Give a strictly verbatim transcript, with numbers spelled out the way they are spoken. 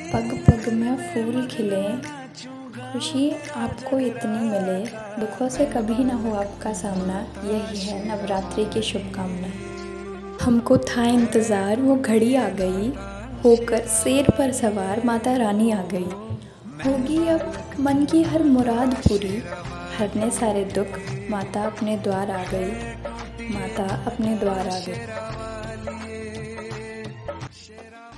पग पग में फूल खिले, खुशी आपको इतनी मिले, दुखों से कभी ना हो आपका सामना, यही है नवरात्रि की शुभकामना। हमको था इंतज़ार, वो घड़ी आ गई, होकर शेर पर सवार माता रानी आ गई। होगी अब मन की हर मुराद पूरी, हरने सारे दुख माता अपने द्वार आ गई, माता अपने द्वार आ गई।